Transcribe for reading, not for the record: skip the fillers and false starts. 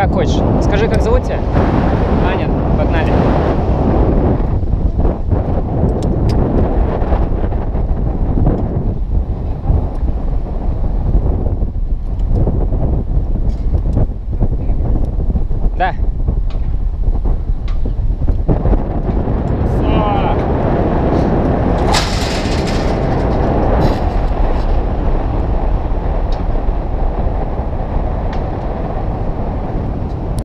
Как хочешь. Скажи, как зовут тебя? Аня, погнали. Да.